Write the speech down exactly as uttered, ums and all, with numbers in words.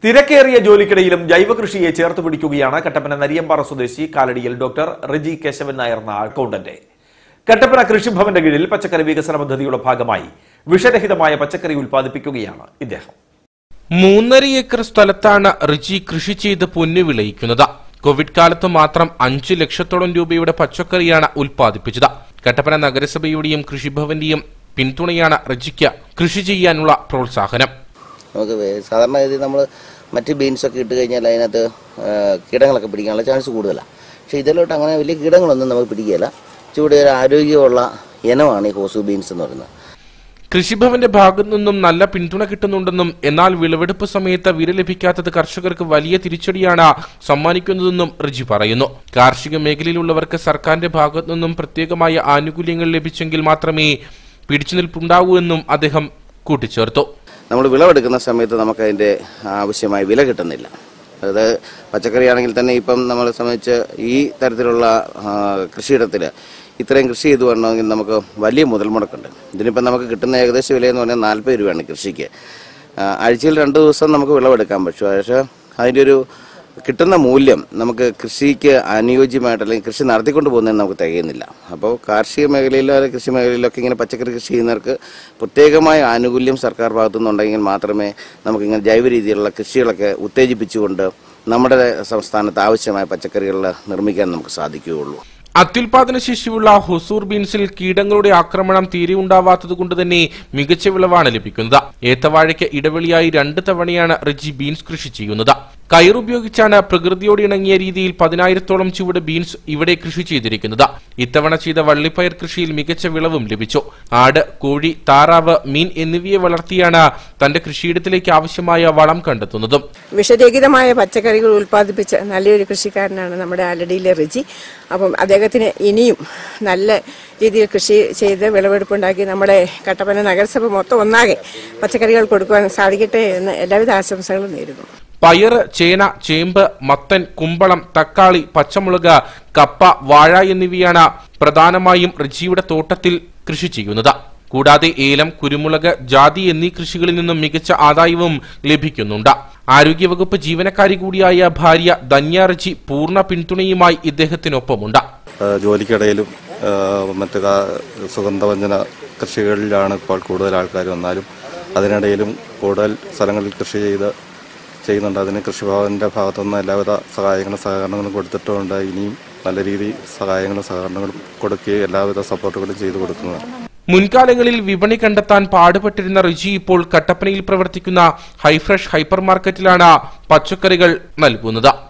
തിരക്കേറിയ ജോലിക്കിടയിലും ജൈവകൃഷിയെ ചേർത്ത് പിടിക്കുകയാണ് കട്ടപ്പന നരിയമ്പാറ സ്വദേശി കാലടിയിൽ ഡോക്ടർ റിജി കേശവൻ നായർ എന്ന അക്കൗണ്ടന്റ്. കട്ടപ്പന കൃഷിഭവന്റെ കീഴിൽ പച്ചക്കറി വികസന പദ്ധതിയുടെ ഭാഗമായി വിഷരഹിതമായ പച്ചക്കറി ഉൽപ്പാദിപ്പിക്കുകയാണ് ഇദ്ദേഹം. മൂന്നര ഏക്കർ സ്ഥലത്താണ് റിജി കൃഷി ചെയ്ത് പൊന്നു വിളയിക്കുന്നത്. കോവിഡ് കാലത്ത് മാത്രം അഞ്ചു ലക്ഷത്തോളം രൂപയുടെ പച്ചക്കറിയാണ് ഉൽപ്പാദിപ്പിച്ചത്. കട്ടപ്പന നഗരസഭയുടെയും കൃഷിഭവന്റെയും പിന്തുണയാണ് റിജിക്ക് കൃഷി ചെയ്യാനുള്ള പ്രോത്സാഹനം. നമുക്ക് സാധാരണ ഗതി നമ്മൾ മറ്റ് ബീൻസൊക്കെ ഇട്ട് കഴിഞ്ഞാൽ അതിനകത്ത് കീടങ്ങളൊക്കെ പിടിക്കാനുള്ള ചാൻസ് കൂടുതലാണ്. പക്ഷേ ഇതിലോട്ട് അങ്ങനെ വലിയ കീടങ്ങളൊന്നും നമുക്ക് പിടിക്കുകയില്ല. ചൂട് ആരോഗ്യമുള്ള ഇനമാണ് ഈ ഹോസു ബീൻസ് എന്ന് പറയുന്നത്. കൃഷിഭവന്റെ ഭാഗത്തു നിന്നും നല്ല പിന്തുണ കിട്ടുന്നുണ്ടെന്നും എന്നാൽ വിളവെടുപ്പ് സമയത്ത് വില ലഭിക്കാത്തത് കർഷകർക്ക് വലിയ തിരിച്ചടിയാണ് സമ്മാനിക്കുന്നതെന്നും റിജി പറയുന്നു. കാർഷിക മേഖലയിലുള്ളവർക്ക് സർക്കാരിന്റെ ഭാഗത്തു നിന്നും പ്രത്യേകമായ ആനുകൂല്യങ്ങൾ ലഭിച്ചെങ്കിൽ മാത്രമേ പിടിച്ചുനിൽപ്പുണ്ടാവൂ എന്നും അദ്ദേഹം കൂട്ടിച്ചേർത്തു. നമ്മൾ വിളവെടുക്കുന്ന സമയത്ത് നമുക്ക് അതിൻ്റെ ആവശ്യമായ വില കിട്ടുന്നില്ല. അതായത് പച്ചക്കറിയാണെങ്കിൽ തന്നെ ഇപ്പം നമ്മളെ സംബന്ധിച്ച് ഈ തരത്തിലുള്ള കൃഷിയിടത്തിൽ ഇത്രയും കൃഷി ചെയ്തു വരണമെങ്കിൽ നമുക്ക് വലിയ മുതൽ മുടക്കുണ്ട്. ഇതിനിപ്പം നമുക്ക് കിട്ടുന്ന ഏകദേശ വിലയെന്ന് പറഞ്ഞാൽ നാൽപ്പത് രൂപയാണ് കൃഷിക്ക്. ആഴ്ചയിൽ രണ്ട് ദിവസം നമുക്ക് വിളവെടുക്കാൻ പറ്റും. പക്ഷേ അതിൻ്റെ ഒരു കിട്ടുന്ന മൂല്യം നമുക്ക് കൃഷിക്ക് അനുയോജ്യമായിട്ട് അല്ലെങ്കിൽ കൃഷി നടത്തിക്കൊണ്ട് പോകുന്നതിന് നമുക്ക് തികയുന്നില്ല. അപ്പോൾ കാർഷിക മേഖലയിലോ അല്ലെങ്കിൽ കൃഷി മേഖലയിലൊക്കെ ഇങ്ങനെ പച്ചക്കറി കൃഷി ചെയ്യുന്നവർക്ക് പ്രത്യേകമായ ആനുകൂല്യം സർക്കാർ ഭാഗത്തു നിന്നുണ്ടെങ്കിൽ മാത്രമേ നമുക്കിങ്ങനെ ജൈവ രീതിയിലുള്ള കൃഷികളൊക്കെ ഉത്തേജിപ്പിച്ചുകൊണ്ട് നമ്മുടെ സംസ്ഥാനത്ത് ആവശ്യമായ പച്ചക്കറികൾ നിർമ്മിക്കാൻ നമുക്ക് സാധിക്കുകയുള്ളൂ. അത്യുൽപാദന ശേഷിയുള്ള ഹൊസൂർ ബീൻസിൽ കീടങ്ങളുടെ ആക്രമണം തീരെ ഉണ്ടാവാത്തതുകൊണ്ട് തന്നെ മികച്ച വിളവാണ് ലഭിക്കുന്നത്. ഏത്തവാഴയ്ക്ക് ഇടവേളയായി രണ്ട് തവണയാണ് റിജി ബീൻസ് കൃഷി ചെയ്യുന്നത്. കയറുപയോഗിച്ചാണ് പ്രകൃതിയോട് ഇണങ്ങിയ രീതിയിൽ പതിനായിരത്തോളം ചുവട് ബീൻസ് ഇവിടെ കൃഷി ചെയ്തിരിക്കുന്നത്. ഇത്തവണ ചെയ്ത വള്ളിപ്പയർ കൃഷിയിൽ മികച്ച വിളവും ലഭിച്ചു. ആട്, കോഴി, താറാവ്, മീൻ എന്നിവയെ വളർത്തിയാണ് തന്റെ കൃഷിയിടത്തിലേക്ക് ആവശ്യമായ വളം കണ്ടെത്തുന്നതും. വിഷരഹിതമായ പച്ചക്കറികൾ ഉൽപ്പാദിപ്പിച്ച നല്ലൊരു കൃഷിക്കാരനാണ് നമ്മുടെ ആലടിയിലെ റിജി. അപ്പം അദ്ദേഹത്തിന് ഇനിയും നല്ല രീതിയിൽ കൃഷി ചെയ്ത് വിളവെടുപ്പുണ്ടാക്കി നമ്മുടെ കട്ടപ്പന നഗരസഭ മൊത്തം ഒന്നാകെ പച്ചക്കറികൾ കൊടുക്കുവാൻ സാധിക്കട്ടെ എന്ന് എല്ലാവിധ ആശംസകളും നേരുന്നു. പയറ്, ചേന, ചേമ്പ്, മത്തൻ, കുമ്പളം, തക്കാളി, പച്ചമുളക്, കപ്പ, വാഴ എന്നിവയാണ് പ്രധാനമായും റിജിയുടെ തോട്ടത്തിൽ കൃഷി ചെയ്യുന്നത്. കൂടാതെ ഏലം, കുരുമുളക്, ജാതി എന്നീ കൃഷികളിൽ നിന്നും മികച്ച ആദായവും ലഭിക്കുന്നുണ്ട്. ആരോഗ്യവകുപ്പ് ജീവനക്കാരി കൂടിയായ ഭാര്യ ധന്യ റിജി പൂർണ്ണ പിന്തുണയുമായി ഇദ്ദേഹത്തിനൊപ്പമുണ്ട്. ജോലിക്കിടയിലും മറ്റു സുഗന്ധവ്യഞ്ജന കൃഷികളിലാണ് ഇപ്പോൾ കൂടുതൽ ആൾക്കാർ വന്നാലും അതിനിടയിലും കൂടുതൽ സ്ഥലങ്ങളിൽ കൃഷി ചെയ്ത് ചെയ്യുന്നുണ്ട്. അതിന് കൃഷിഭവന്റെ ഭാഗത്തുനിന്ന് എല്ലാവിധ സഹായങ്ങളും സഹകരണങ്ങളും കൊടുത്തിട്ടുണ്ട്. ഇനിയും നല്ല രീതിയിൽ സഹായങ്ങളും സഹകരണങ്ങളും കൊടുക്കുകയും എല്ലാവിധ സപ്പോർട്ടുകളും ചെയ്തു കൊടുക്കുന്നതാണ്. മുൻകാലങ്ങളിൽ വിപണി കണ്ടെത്താൻ പാടുപെട്ടിരുന്ന റിജി ഇപ്പോൾ കട്ടപ്പനയിൽ പ്രവർത്തിക്കുന്ന ഹൈഫ്രഷ് ഹൈപ്പർ മാർക്കറ്റിലാണ് പച്ചക്കറികൾ നൽകുന്നത്.